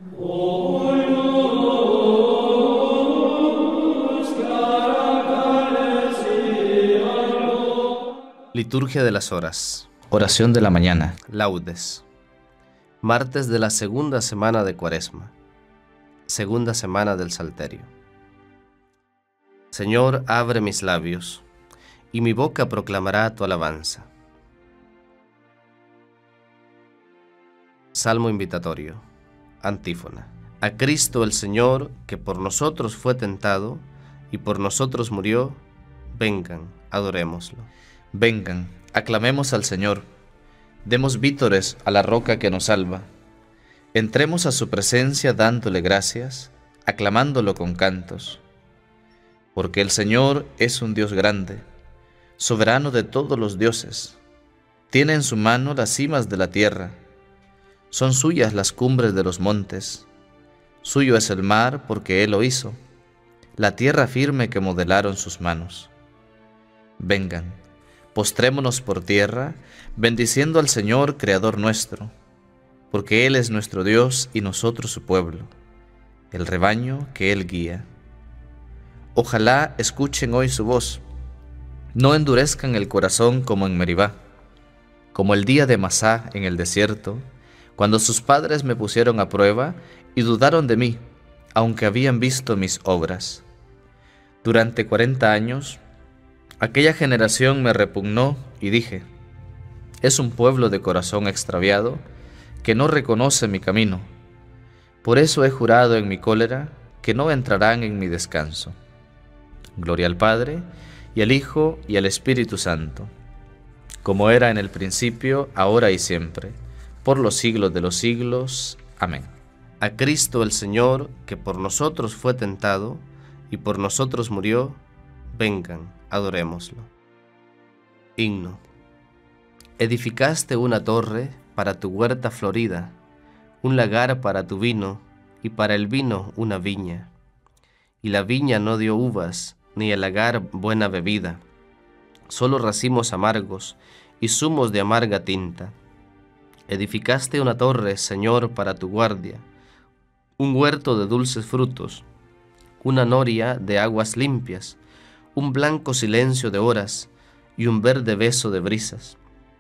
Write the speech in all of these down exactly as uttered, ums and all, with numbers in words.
Liturgia de las Horas. Oración de la mañana. Laudes. Martes de la segunda semana de Cuaresma. Segunda semana del Salterio. Señor, abre mis labios, y mi boca proclamará tu alabanza. Salmo invitatorio. Antífona. A Cristo el Señor, que por nosotros fue tentado, y por nosotros murió, vengan, adorémoslo. Vengan, aclamemos al Señor, demos vítores a la roca que nos salva. Entremos a su presencia dándole gracias, aclamándolo con cantos. Porque el Señor es un Dios grande, soberano de todos los dioses. Tiene en su mano las cimas de la tierra, son suyas las cumbres de los montes. Suyo es el mar porque Él lo hizo, la tierra firme que modelaron sus manos. Vengan, postrémonos por tierra, bendiciendo al Señor, Creador nuestro, porque Él es nuestro Dios y nosotros su pueblo, el rebaño que Él guía. Ojalá escuchen hoy su voz, no endurezcan el corazón como en Meribá, como el día de Masá en el desierto, cuando sus padres me pusieron a prueba y dudaron de mí, aunque habían visto mis obras. Durante cuarenta años, aquella generación me repugnó y dije, es un pueblo de corazón extraviado que no reconoce mi camino. Por eso he jurado en mi cólera que no entrarán en mi descanso. Gloria al Padre, y al Hijo, y al Espíritu Santo, como era en el principio, ahora y siempre, por los siglos de los siglos. Amén. A Cristo el Señor, que por nosotros fue tentado, y por nosotros murió, vengan, adorémoslo. Himno. Edificaste una torre para tu huerta florida, un lagar para tu vino, y para el vino una viña. Y la viña no dio uvas, ni el lagar buena bebida, solo racimos amargos y zumos de amarga tinta. Edificaste una torre, Señor, para tu guardia, un huerto de dulces frutos, una noria de aguas limpias, un blanco silencio de horas y un verde beso de brisas.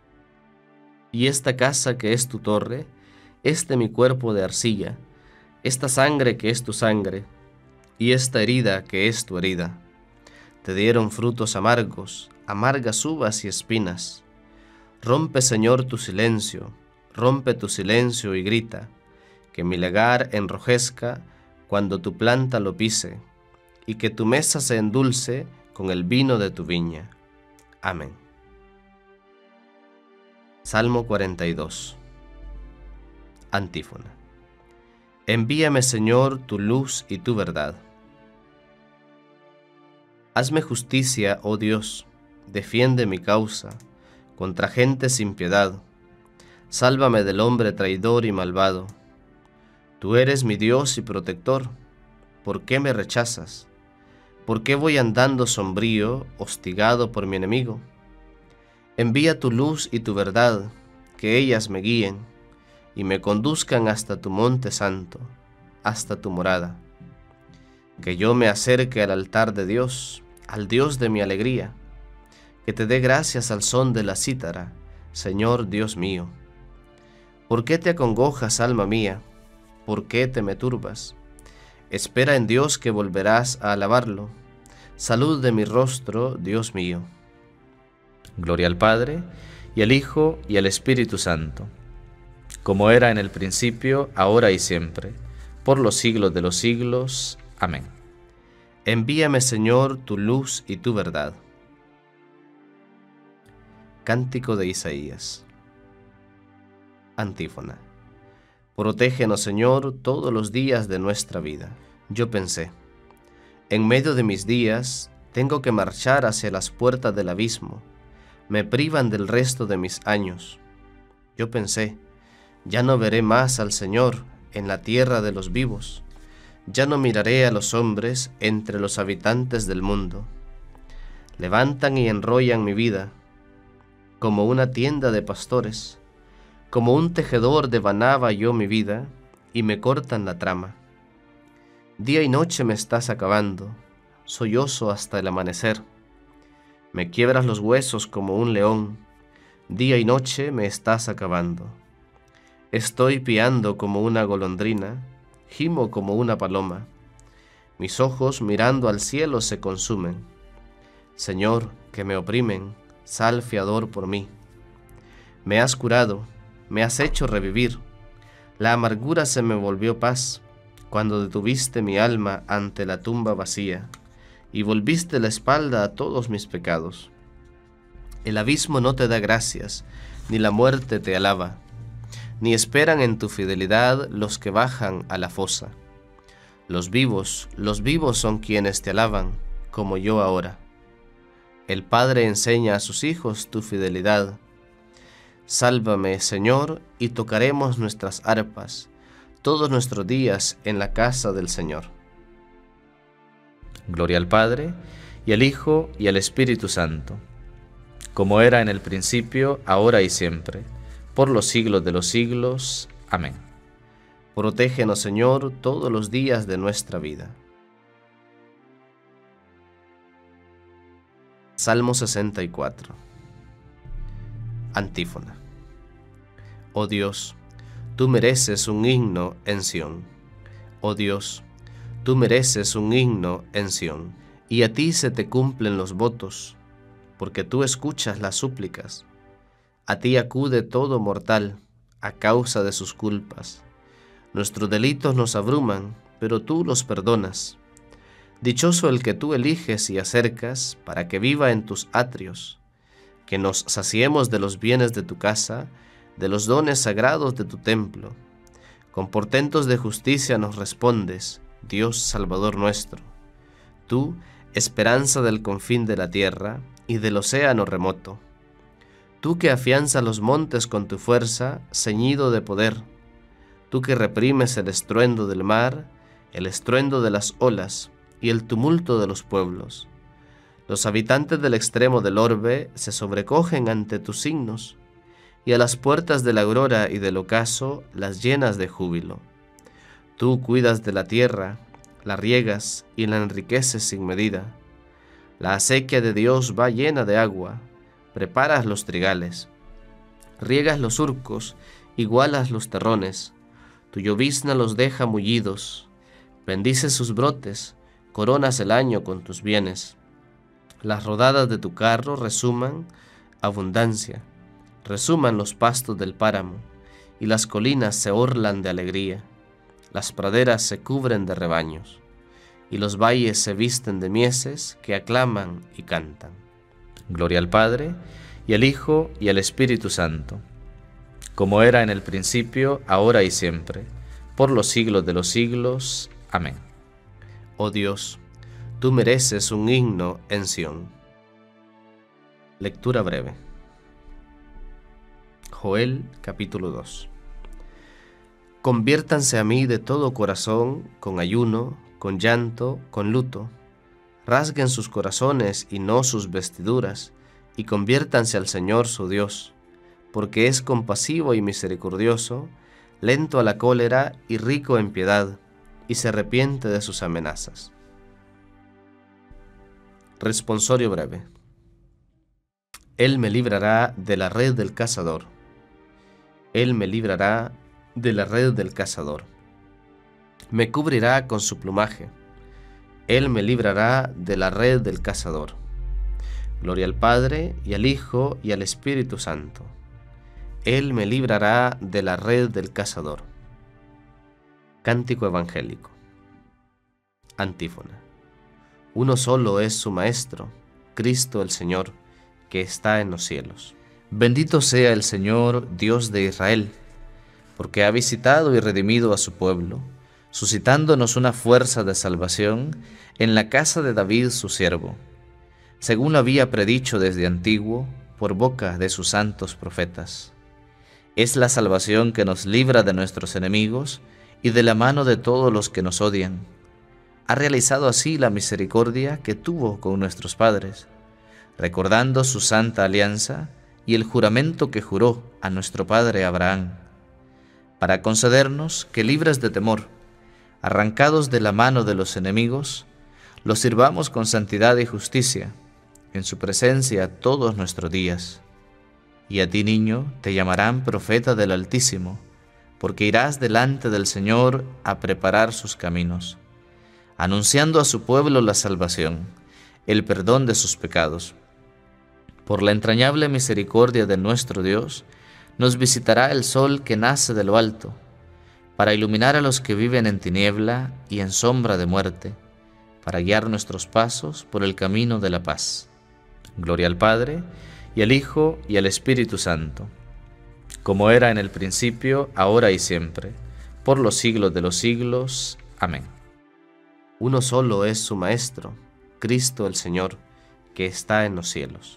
Y esta casa que es tu torre, este mi cuerpo de arcilla, esta sangre que es tu sangre, y esta herida que es tu herida, te dieron frutos amargos, amargas uvas y espinas. Rompe, Señor, tu silencio, rompe tu silencio y grita, que mi lagar enrojezca cuando tu planta lo pise, y que tu mesa se endulce con el vino de tu viña. Amén. Salmo cuarenta y dos. Antífona. Envíame, Señor, tu luz y tu verdad. Hazme justicia, oh Dios, defiende mi causa contra gente sin piedad. Sálvame del hombre traidor y malvado. Tú eres mi Dios y protector. ¿Por qué me rechazas? ¿Por qué voy andando sombrío, hostigado por mi enemigo? Envía tu luz y tu verdad, que ellas me guíen y me conduzcan hasta tu monte santo, hasta tu morada. Que yo me acerque al altar de Dios, al Dios de mi alegría, que te dé gracias al son de la cítara, Señor Dios mío. ¿Por qué te acongojas, alma mía? ¿Por qué te me turbas? Espera en Dios que volverás a alabarlo. Salud de mi rostro, Dios mío. Gloria al Padre, y al Hijo, y al Espíritu Santo, como era en el principio, ahora y siempre, por los siglos de los siglos. Amén. Envíame, Señor, tu luz y tu verdad. Cántico de Isaías. Antífona. Protégenos, Señor, todos los días de nuestra vida. Yo pensé, en medio de mis días, tengo que marchar hacia las puertas del abismo. Me privan del resto de mis años. Yo pensé, ya no veré más al Señor en la tierra de los vivos. Ya no miraré a los hombres entre los habitantes del mundo. Levantan y enrollan mi vida, como una tienda de pastores. Como un tejedor devanaba yo mi vida, y me cortan la trama. Día y noche me estás acabando, sollozo hasta el amanecer. Me quiebras los huesos como un león, día y noche me estás acabando. Estoy piando como una golondrina, gimo como una paloma. Mis ojos mirando al cielo se consumen. Señor, que me oprimen, sal fiador por mí. Me has curado, me has hecho revivir. La amargura se me volvió paz, cuando detuviste mi alma ante la tumba vacía, y volviste la espalda a todos mis pecados. El abismo no te da gracias, ni la muerte te alaba, ni esperan en tu fidelidad los que bajan a la fosa. Los vivos, los vivos son quienes te alaban, como yo ahora. El Padre enseña a sus hijos tu fidelidad. Sálvame, Señor, y tocaremos nuestras arpas todos nuestros días en la casa del Señor. Gloria al Padre, y al Hijo, y al Espíritu Santo, como era en el principio, ahora y siempre, por los siglos de los siglos. Amén. Protégenos, Señor, todos los días de nuestra vida. Salmo sesenta y cuatro. Antífona. Oh Dios, tú mereces un himno en Sión. Oh Dios, tú mereces un himno en Sión, y a ti se te cumplen los votos, porque tú escuchas las súplicas. A ti acude todo mortal, a causa de sus culpas. Nuestros delitos nos abruman, pero tú los perdonas. Dichoso el que tú eliges y acercas, para que viva en tus atrios, que nos saciemos de los bienes de tu casa, de los dones sagrados de tu templo. Con portentos de justicia nos respondes, Dios Salvador nuestro. Tú, esperanza del confín de la tierra y del océano remoto. Tú que afianzas los montes con tu fuerza, ceñido de poder. Tú que reprimes el estruendo del mar, el estruendo de las olas y el tumulto de los pueblos. Los habitantes del extremo del orbe se sobrecogen ante tus signos, y a las puertas de la aurora y del ocaso las llenas de júbilo. Tú cuidas de la tierra, la riegas y la enriqueces sin medida. La acequia de Dios va llena de agua, preparas los trigales, riegas los surcos, igualas los terrones, tu llovizna los deja mullidos, bendices sus brotes, coronas el año con tus bienes. Las rodadas de tu carro resuman abundancia, resuman los pastos del páramo, y las colinas se orlan de alegría. Las praderas se cubren de rebaños, y los valles se visten de mieses que aclaman y cantan. Gloria al Padre, y al Hijo, y al Espíritu Santo, como era en el principio, ahora y siempre, por los siglos de los siglos. Amén. Oh Dios, tú mereces un himno en Sión. Lectura breve. Joel capítulo dos. Conviértanse a mí de todo corazón, con ayuno, con llanto, con luto. Rasguen sus corazones y no sus vestiduras, y conviértanse al Señor su Dios, porque es compasivo y misericordioso, lento a la cólera y rico en piedad, y se arrepiente de sus amenazas. Responsorio breve. Él me librará de la red del cazador. Él me librará de la red del cazador. Me cubrirá con su plumaje. Él me librará de la red del cazador. Gloria al Padre, y al Hijo, y al Espíritu Santo. Él me librará de la red del cazador. Cántico evangélico. Antífona. Uno solo es su Maestro, Cristo el Señor, que está en los cielos. Bendito sea el Señor, Dios de Israel, porque ha visitado y redimido a su pueblo, suscitándonos una fuerza de salvación en la casa de David su siervo, según lo había predicho desde antiguo por boca de sus santos profetas. Es la salvación que nos libra de nuestros enemigos y de la mano de todos los que nos odian. Ha realizado así la misericordia que tuvo con nuestros padres, recordando su santa alianza y el juramento que juró a nuestro padre Abraham, para concedernos que, libres de temor, arrancados de la mano de los enemigos, los sirvamos con santidad y justicia, en su presencia todos nuestros días. Y a ti, niño, te llamarán profeta del Altísimo, porque irás delante del Señor a preparar sus caminos, anunciando a su pueblo la salvación, el perdón de sus pecados. Por la entrañable misericordia de nuestro Dios, nos visitará el sol que nace de lo alto, para iluminar a los que viven en tiniebla y en sombra de muerte, para guiar nuestros pasos por el camino de la paz. Gloria al Padre, y al Hijo, y al Espíritu Santo, como era en el principio, ahora y siempre, por los siglos de los siglos. Amén. Uno solo es su Maestro, Cristo el Señor, que está en los cielos.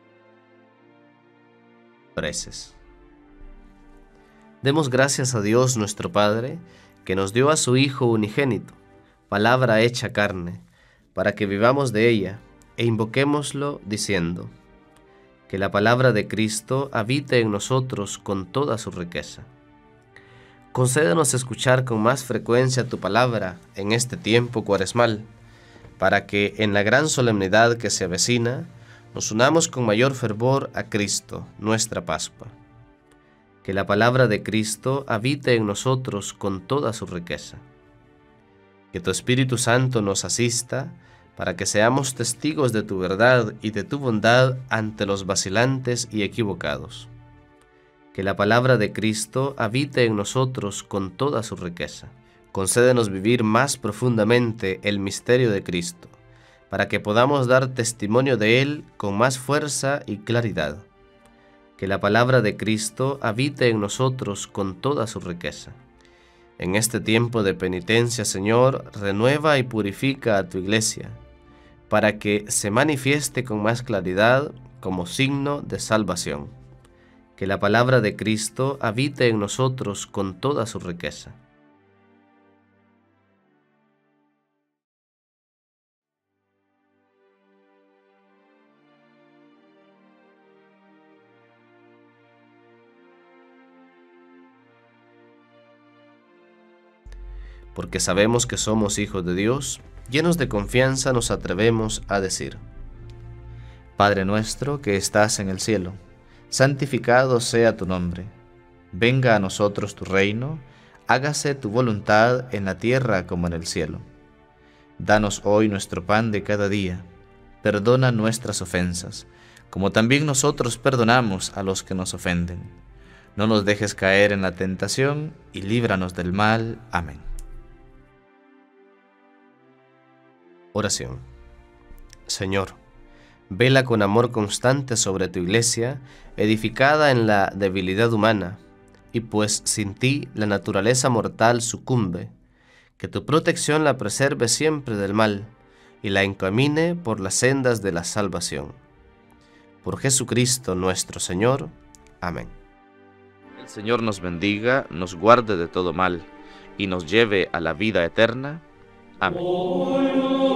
Preces. Demos gracias a Dios nuestro Padre, que nos dio a su Hijo unigénito, palabra hecha carne, para que vivamos de ella, e invoquémoslo diciendo: que la palabra de Cristo habite en nosotros con toda su riqueza. Concédenos escuchar con más frecuencia tu palabra en este tiempo cuaresmal, para que en la gran solemnidad que se avecina, nos unamos con mayor fervor a Cristo, nuestra Pascua. Que la palabra de Cristo habite en nosotros con toda su riqueza. Que tu Espíritu Santo nos asista, para que seamos testigos de tu verdad y de tu bondad ante los vacilantes y equivocados. Que la palabra de Cristo habite en nosotros con toda su riqueza. Concédenos vivir más profundamente el misterio de Cristo, para que podamos dar testimonio de Él con más fuerza y claridad. Que la palabra de Cristo habite en nosotros con toda su riqueza. En este tiempo de penitencia, Señor, renueva y purifica a tu Iglesia, para que se manifieste con más claridad como signo de salvación. Que la palabra de Cristo habite en nosotros con toda su riqueza. Porque sabemos que somos hijos de Dios, llenos de confianza nos atrevemos a decir: Padre nuestro que estás en el cielo, santificado sea tu nombre. Venga a nosotros tu reino, hágase tu voluntad en la tierra como en el cielo. Danos hoy nuestro pan de cada día. Perdona nuestras ofensas, como también nosotros perdonamos a los que nos ofenden. No nos dejes caer en la tentación y líbranos del mal. Amén. Oración. Señor, vela con amor constante sobre tu Iglesia, edificada en la debilidad humana, y pues sin ti la naturaleza mortal sucumbe, que tu protección la preserve siempre del mal, y la encamine por las sendas de la salvación. Por Jesucristo nuestro Señor. Amén. El Señor nos bendiga, nos guarde de todo mal, y nos lleve a la vida eterna. Amén.